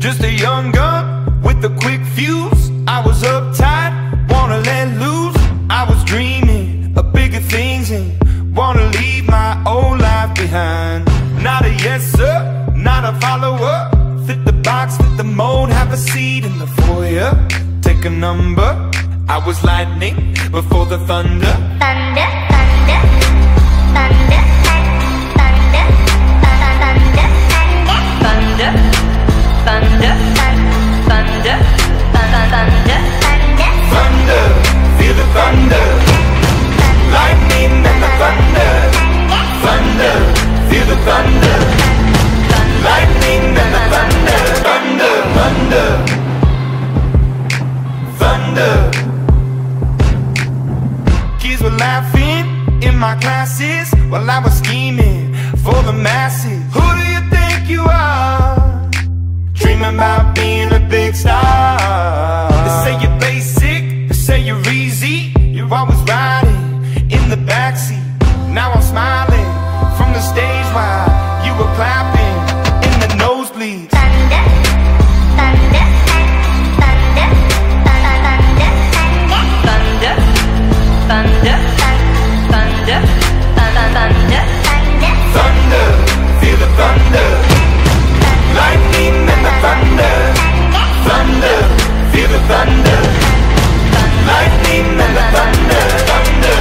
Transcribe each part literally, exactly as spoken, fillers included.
Just a young gun with a quick fuse. I was uptight, wanna let loose. I was dreaming of bigger things and wanna leave my old life behind. Not a yes sir, not a follower. Fit the box, fit the mold, have a seat in the foyer. Take a number. I was lightning before the thunder. Thunder, thunder, thunder, thunder, thunder, thunder, thunder, thunder, thunder, thunder, feel the thunder. Lightning and the thunder. Thunder, feel the thunder. Lightning and the thunder. Thunder, thunder, thunder. Kids were laughing in my classes while I was scheming for the masses. Who do you think you are? Dreaming about being a big star. They say you're basic, they say you're easy. You're always riding in the backseat. Now I'm smiling from the stage while you were clapping in the nosebleeds. thunder, thunder, thunder, thunder, thunder, thunder, thunder, thunder, Thunder, feel the thunder. Lightning and the thunder. Thunder, feel the thunder. Lightning and the thunder. Thunder.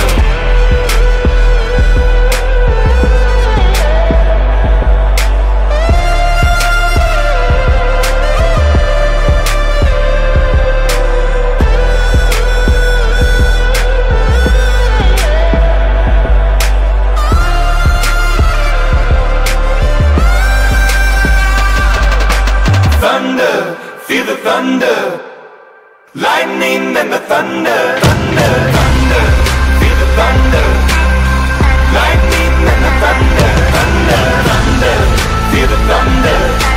Thunder, feel the thunder. Lightning and the thunder. Thunder, thunder, feel the thunder. Lightning and the thunder. Thunder, thunder, feel the thunder.